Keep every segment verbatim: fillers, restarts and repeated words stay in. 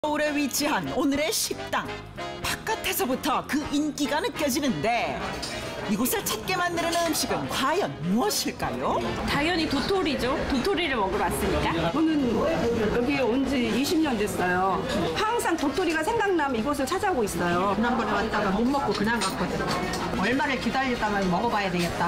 서울에 위치한 오늘의 식당. 바깥에서부터 그 인기가 느껴지는데 이곳을 찾게 만드는 음식은 과연 무엇일까요? 당연히 도토리죠. 도토리를 먹으러 왔으니까. 저는 여기 온 지 이십 년 됐어요. 항상 도토리가 생각나면 이곳을 찾아오고 있어요. 지난번에 왔다가 못 먹고 그냥 갔거든. 얼마를 기다렸다가 먹어봐야 되겠다.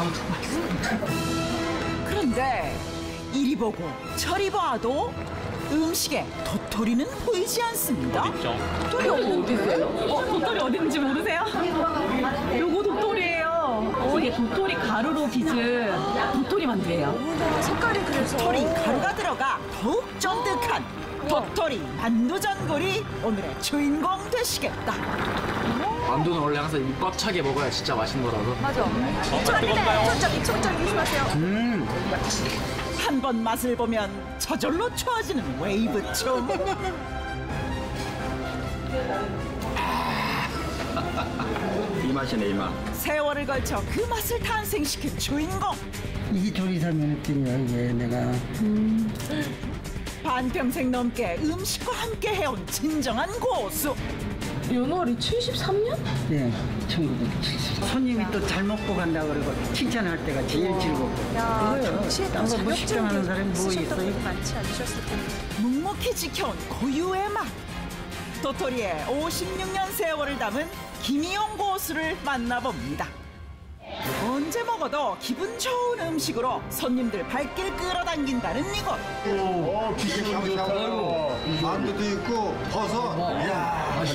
그런데 이리 보고 저리 봐도 음식에 도토리는 보이지 않습니다. 도토리 어디 있어요? 어, 도토리 어디 있는지 모르세요? 요거 도토리예요. 어, 이게 도토리 가루로 빚은 도토리 만두예요. 색깔이 그래서. 도토리 가루가 들어가 더욱 쫀득한 도토리 만두 전골이 오늘의 주인공 되시겠다. 만두는 원래 항상 입 꽉 차게 먹어야 진짜 맛있는 거라서. 맞아. 입천장, 입천장 조심하세요. 한 번 맛을 보면 저절로 좋아지는 웨이브춤. 이 맛이네, 이 맛. 세월을 걸쳐 그 맛을 탄생시킨 주인공. 이 조리사 면허증이야 이게 내가. 반평생 넘게 음식과 함께 해온 진정한 고수. 연월이 칠십삼 년? 네, 천구백칠십. 손님이 또 잘 먹고 간다 그러고 칭찬할 때가 제일 즐겁고. 야, 정치에 또 딴거 뭐 식당 하는 사람이 뭐 쓰셨던 있어요? 분이 많지 않으셨을 텐데. 묵묵히 지켜온 고유의 맛. 도토리의 오십육 년 세월을 담은 김희용 고수를 만나봅니다. 언제 먹어도 기분 좋은 음식으로 손님들 발길 끌어당긴다는 이곳. 오, 기분 좋다. 만두도 있고 버섯. 이야,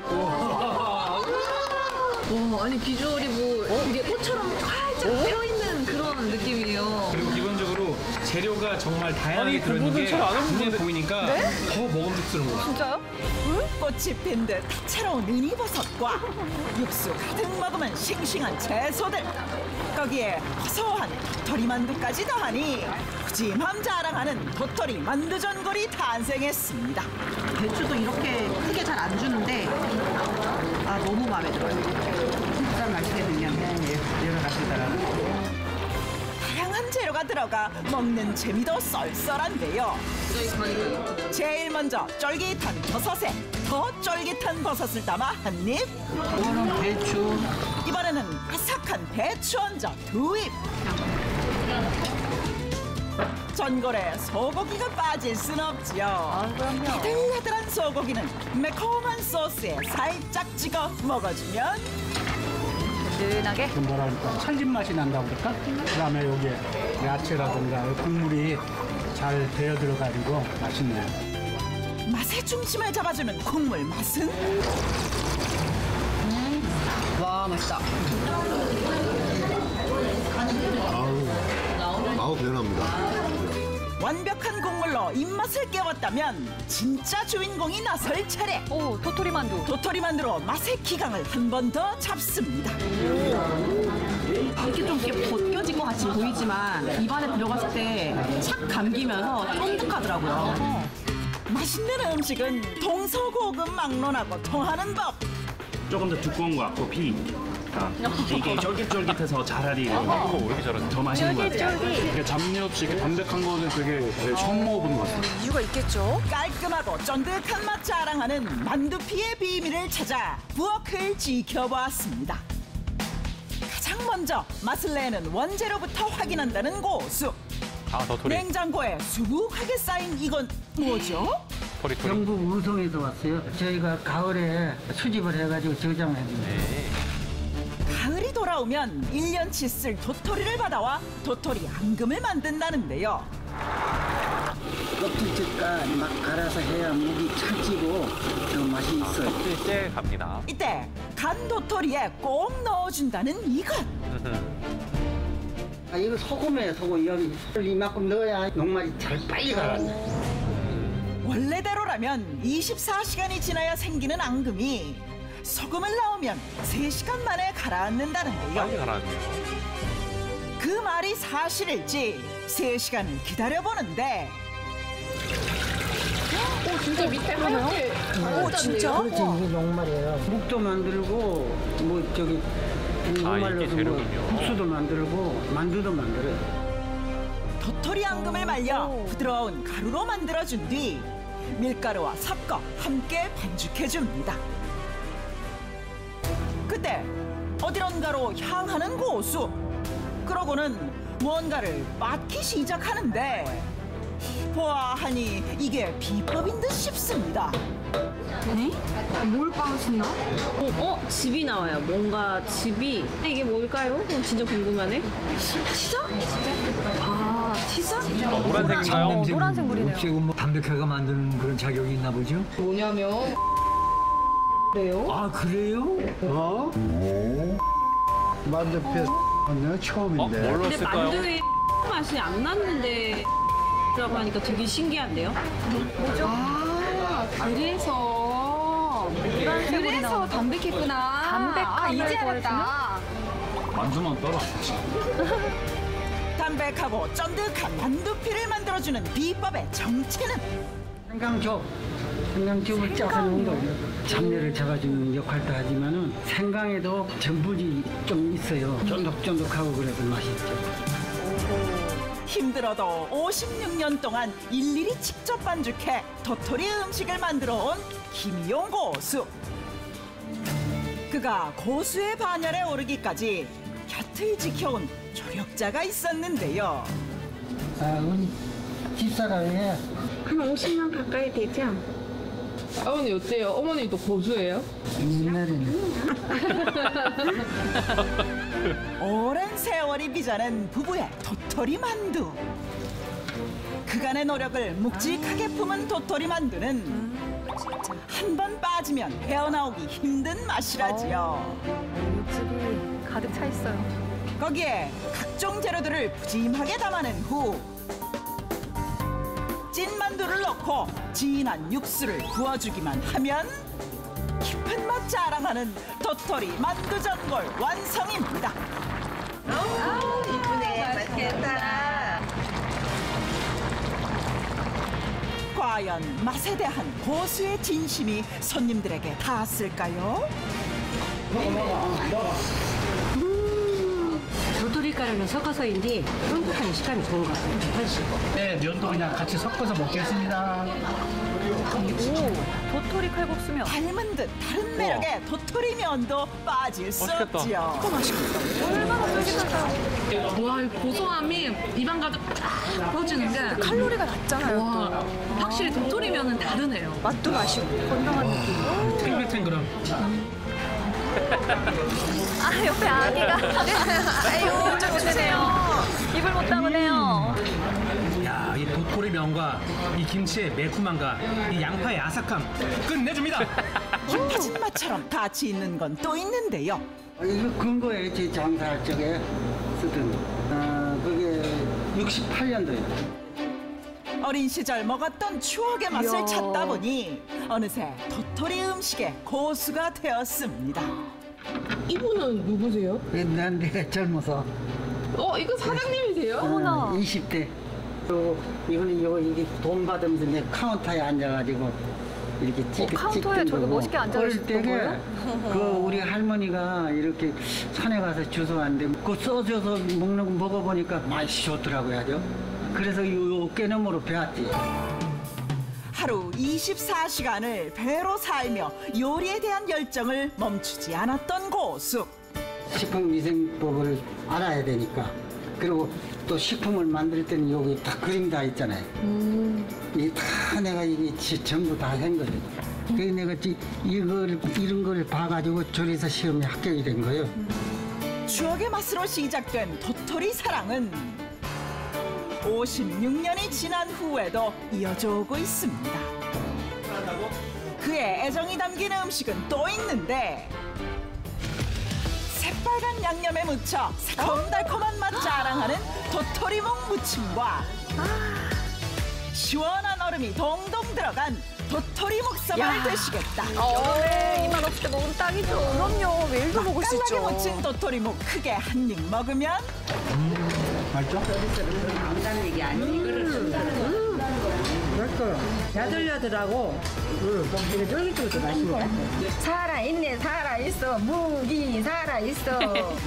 오, 아니 비주얼이 뭐 이게 꽃처럼 활짝 펴있는 그런 느낌이에요. 그리고 기본적으로 재료가 정말 다양하게 들어있는 게 눈에 보이니까 더 먹음직스러운 것 같아요. 진짜요? 꽃이 핀 듯 다채로운 은이버섯과 육수 가득 머금은 싱싱한 채소들. 거기에 고소한 도토리 만두까지 더하니 푸짐함 자랑하는 도토리 만두 전골이 탄생했습니다. 배추도 이렇게 크게 잘 안 주는데 아 너무 마음에 들어요. 진짜 맛있거든요. 여러 가지더라고. 다양한 재료가 들어가 먹는 재미도 썰썰한데요. 제일 먼저 쫄깃한 버섯에 더 쫄깃한 버섯을 담아 한 입. 이거는 배추. 이번에는 아삭한 배추 얹어 두 입. 전골에 소고기가 빠질 순 없지요. 아, 그럼요. 야들야들한 소고기는 매콤한 소스에 살짝 찍어 먹어주면 든든하게. 좀 뭐랄까 찰진 맛이 난다고 그럴까? 그다음에 여기에 야채라든가 국물이 잘 배어 들어가지고 맛있네요. 맛의 중심을 잡아주는 국물 맛은 와 맛있다. 아우, 아우 대단합니다. 완벽한 국물로 입맛을 깨웠다면 진짜 주인공이 나설 차례. 오, 도토리 만두. 도토리 만두로 맛의 기강을 한 번 더 잡습니다. 이렇게 좀 이렇게 벗겨진 것 같이 보이지만 입안에 들어갔을 때 착 감기면서 쫀득하더라고요. 맛있는 음식은 동서고금 막론하고 통하는 법. 조금 더 두꺼운 것 같고 피. 아, 이게 쫄깃쫄깃해서 차라리 더 맛있는 것 같아요. 이게 잡내 없이 이렇게 담백한 거는 되게 처음 먹어보는 것 같아요. 이유가 있겠죠? 깔끔하고 쫀득한 맛 자랑하는 만두피의 비밀을 찾아 부엌을 지켜보았습니다. 가장 먼저 맛을 내는 원재료부터 확인한다는 고수. 아, 도토리. 냉장고에 수북하게 쌓인 이건 뭐죠? 토리, 토리. 경북 우성에서 왔어요. 저희가 가을에 수집을 해가지고 저장해요. 가을이 돌아오면 일 년치 쓸 도토리를 받아와 도토리 앙금을 만든다는데요. 껍질째 막 갈아서 해야 목이 찰지고 더 맛이 있어요. 껍질째 갑니다. 이때 간 도토리에 꼭 넣어준다는 이것. 아, 이거 소금이에요, 소금. 여기 이만큼 넣어야 녹말이 잘 빨리 가라앉아요. 원래대로라면 이십사 시간이 지나야 생기는 앙금이 소금을 넣으면 세 시간 만에 가라앉는다는데요. 빨리 가라앉네요. 그 말이 사실일지 세 시간을 기다려보는데 오 진짜 밑에 하얗게. 오, 진짜? 그렇지, 이게 녹말이에요. 묵도 만들고, 뭐, 저기, 아, 이게 녹말로서 뭐 재료군요. 국수도 만들고, 만두도 만들어요. 도토리 앙금을 말려 부드러운 가루로 만들어준 뒤 밀가루와 섞어 함께 반죽해줍니다. 그때 어디론가로 향하는 고수. 그러고는 무언가를 빻기 시작하는데 보아하니 이게 비법인 듯 싶습니다. 네? 뭘 빠으시나? 어, 어? 즙이 나와요. 뭔가 즙이. 이게 뭘까요? 어, 진짜 궁금하네. 치자? 아, 치자? 어, 노란색인가요? 냄새 노란색 물이네요. 혹시 뭐 담백하게 만드는 그런 자격이 있나 보죠? 뭐냐면 그래요? 아 그래요? 어? 만두피에 는 어? 처음인데. 뭘로 근데 쓸까요? 만두에 맛이 안 났는데 라고 하니까 되게 신기한데요? 아, 그래서 그래서 담백했구나. 담백한 아, 이제 알았다. 만두만 떨어. 담백하고 쫀득한 만두피를 만들어주는 비법의 정체는 생강죽, 생강죽을 짜서 넣은 거예요. 잡내를 잡아주는 역할도 하지만은 생강에도 전분이 좀 있어요. 쫀득쫀득하고 그래서 맛있죠. 힘들어도 오십육 년 동안 일일이 직접 반죽해 도토리 음식을 만들어 온 김희용 고수. 그가 고수의 반열에 오르기까지 곁을 지켜온 조력자가 있었는데요. 아, 우리 집사람이에요. 한 오십 년 가까이 되죠? 어머니 어때요? 어머니도 고수예요? 옛날에는. 오랜 세월이 빚어낸 부부의 도토리 만두. 그간의 노력을 묵직하게 품은 도토리 만두는 한 번 빠지면 헤어나오기 힘든 맛이라지요. 육즙이 가득 차 있어요. 거기에 각종 재료들을 푸짐하게 담아낸 후 찐 만두를 넣고 진한 육수를 부어주기만 하면 깊은 맛 자랑하는 도토리 만두전골 완성입니다. 아우, 이쁘네. 맛있겠다. 과연 맛에 대한 고수의 진심이 손님들에게 닿았을까요? 도토리 가루는 섞어서인지 쫀득한 식감이 좋은 것 같아요. 훨씬. 네, 면도 그냥 같이 섞어서 먹겠습니다. 오, 도토리 칼국수면 닮은 듯 다른 매력의 도토리 면도 빠질 수 맛있겠다. 없지요. 얼마나 쫄깃할까요? 와, 이 고소함이 입안 가득 쫙 퍼지는 게 칼로리가 낮잖아요. 와, 확실히 도토리면은 다르네요. 맛도 맛이고 건강한 느낌. 탱글탱글함. 아, 옆에 아기가. 아유, 좀 주세요. 입을 못 담으네요. 야, 이 도토리 면과 이 김치의 매콤함과 이 양파의 아삭함 끝내줍니다. 깊어진 맛처럼 같이 있는 건 또 있는데요. 이거 근거에 제 장사할 적에 쓰던 어, 그게 육십팔 년도예요. 어린 시절 먹었던 추억의 맛을 이야. 찾다 보니 어느새 도토리 음식의 고수가 되었습니다. 이분은 누구세요? 난 내가 젊어서 어, 이거 사장님이세요? 어, 이십 대. 또 이거는 요 이게 돈 받으면서 내 카운터에 앉아가지고 이렇게 찍, 어, 카운터에 찍던 저기 거고. 멋있게 앉아 어릴 계셨던 때게 거예요? 그 우리 할머니가 이렇게 산에 가서 주워왔는데 그거 써줘서 먹는 거 먹어보니까 맛이 좋더라고요. 아주. 그래서 요 깨놈으로 배웠지. 하루 이십사 시간을 배로 살며 요리에 대한 열정을 멈추지 않았던 고수. 식품위생법을 알아야 되니까. 그리고 또 식품을 만들 때는 여기 다 그림 다 있잖아요. 음. 이게 다 내가 이게 지- 전부 다 한 거예요. 그래서 내가 이- 이걸 이런 걸 봐가지고 조리사 시험에 합격이 된 거예요. 추억의 맛으로 시작된 도토리 사랑은 오십육 년이 지난 후에도 이어져 오고 있습니다. 그의 애정이 담긴 음식은 또 있는데 새빨간 양념에 묻혀 새콤달콤한 맛 자랑하는 도토리묵 무침과 시원한 얼음이 동동 들어간 도토리 묵사발을 드시겠다. 어, 이만 없을 때 먹으면 딱이죠. 그럼요. 매일도 먹을 수 있죠. 맛깔나게 무친 도토리묵 크게 한 입 먹으면 맛있죠? 안다는 얘기 아니지. 야들야들하고 되게 쫄깃쫄깃 맛있네. 살아있네, 살아있어. 무기 살아있어.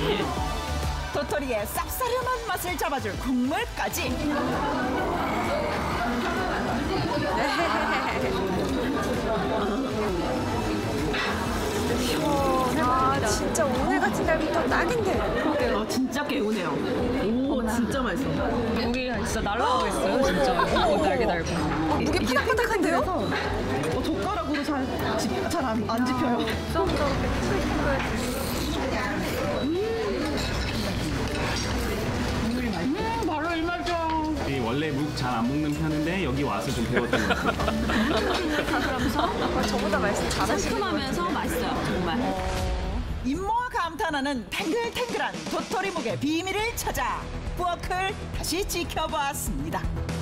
도토리의 쌉싸름한 맛을 잡아줄 국물까지 아 진짜 오늘 같은 날부터 딱인데. 아, 진짜 개운해요. 오, 진짜 맛있어. 무게 진짜 날라가고 있어요, 진짜. 어, 날개 달고. 어, 무게 파닥파닥한데요? 어, 젓가락으로 잘잘안 안 집혀요. 좀더 음, 바로 이 맛이야. 원래 묵 잘 안 먹는 편인데 여기 와서 좀 배웠던 것 같아요. 저보다 말씀 잘하시는 상큼하면서 맛있어요, 정말. 임모가 감탄하는 탱글탱글한 도토리묵의 비밀을 찾아 부엌을 다시 지켜보았습니다.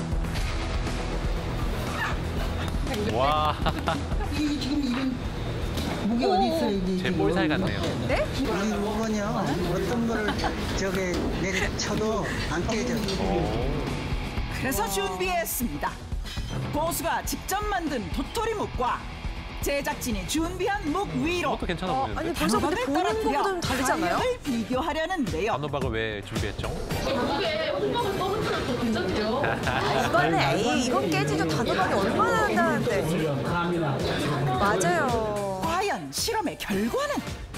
와, 이 지금 이런 무게 어디 있어 이게? 제 볼살 같네요. 네? 이 무건요 어떤 거를 저게 내려쳐도 안 깨져. 그래서 준비했습니다. 고수가 직접 만든 도토리묵과 제작진이 준비한 묵 위로 그것도 괜찮아 보이는데. 아니 벌써 근데 보는 거보다는 다르지 않아요? 가격을 비교하려는데요. 단호박을 왜 준비했죠? 이거는 에이 이건 깨지죠. 단호박이 얼마나 한다는데. 맞아요. 과연 실험의 결과는?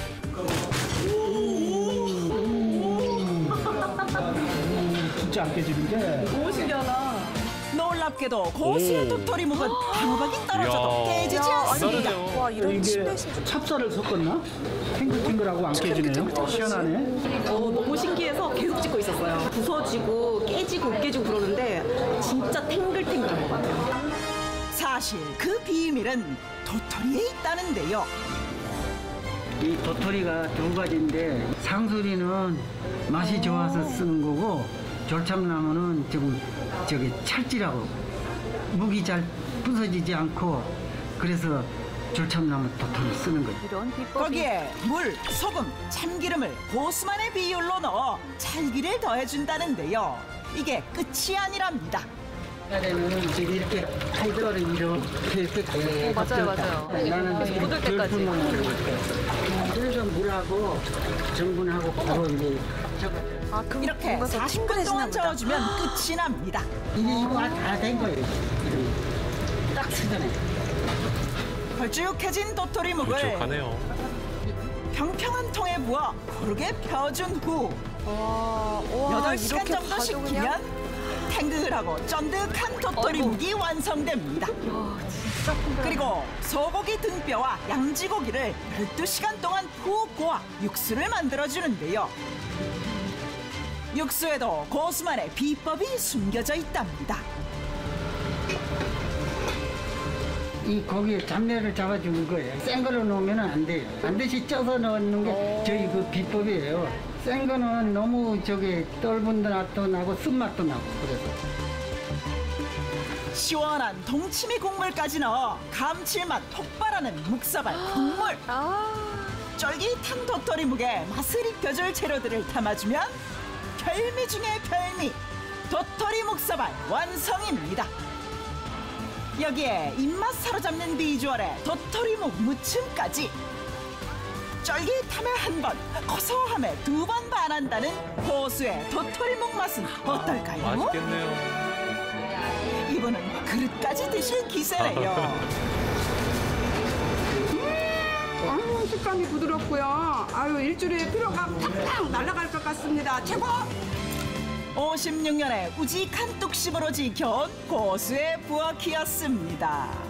진짜 안 깨지는 게. 너무 신기하다. 놀랍게도 고수의 오. 도토리묵은 단호박이 떨어져도 이야. 깨지지 야, 아니, 않습니다. 떨어져요. 와 이런 이게 신뢰심. 찹쌀을 섞었나? 탱글탱글하고 안 깨지네요. 시원하네. 어, 너무 신기해서 계속 찍고 있었어요. 부서지고 깨지고 으깨지고 그러는데 진짜 탱글탱글한 것 같아요. 사실 그 비밀은 도토리에 있다는데요. 이 도토리가 두 가지인데 상수리는 맛이 좋아서 쓰는 거고 절참나무는 좀 저기 찰지라고 묵이 잘 부서지지 않고 그래서 절참나무 도토리 쓰는 거예요. 이런 비법이. 거기에 물, 소금, 참기름을 고수만의 비율로 넣어 찰기를 더해준다는데요. 이게 끝이 아니랍니다. 옛날에는 이제 이렇게 칼들어를 이렇게 이렇게 가요. 맞아요, 맞아요. 나는 묻을 때까지. 그래서 물하고 전분하고 바로 이제 저거. 아, 그럼 이렇게 뭔가 더 사십 분 탱글해지나 동안 보다. 저어주면 끝이 납니다. 이게 이거 다 된 거예요. 이름이. 딱 쓰잖아요. 걸쭉해진 도토리묵을 걸쭉하네요. 평평한 통에 부어 고르게 펴준 후 와, 와, 여덟 시간 이렇게 정도 봐도 식히면 그냥- 탱글하고 쫀득한 도토리묵이 완성됩니다. 진짜 큰 그리고 소고기 등뼈와 양지고기를 열두 시간 동안 푹 고아 육수를 만들어주는데요. 육수에도 고수만의 비법이 숨겨져 있답니다. 이 고기에 잡내를 잡아주는 거예요. 센 거로 넣으면 안 돼요. 반드시 쪄서 넣는 게 저희 그 비법이에요. 센 거는 너무 저기 떫은 맛도 나고 쓴맛도 나고 그래서. 시원한 동치미 국물까지 넣어 감칠맛 폭발하는 묵사발 국물. 쫄깃한 도토리묵에 맛을 입혀줄 재료들을 담아주면 별미 중의 별미 도토리 묵사발 완성입니다. 여기에 입맛 사로잡는 비주얼에 도토리묵 무침까지 쫄깃함에 한 번, 고소함에 두 번 반한다는 고수의 도토리묵 맛은 어떨까요? 맛있겠네요. 이분은 그릇까지 드실 기세네요. 아, 식감이 부드럽고요. 아유, 일주일에 피로가 팍팍 날아갈 것 같습니다. 최고! 오십육 년의 우직한 뚝심으로 지켜온 고수의 부엌이었습니다.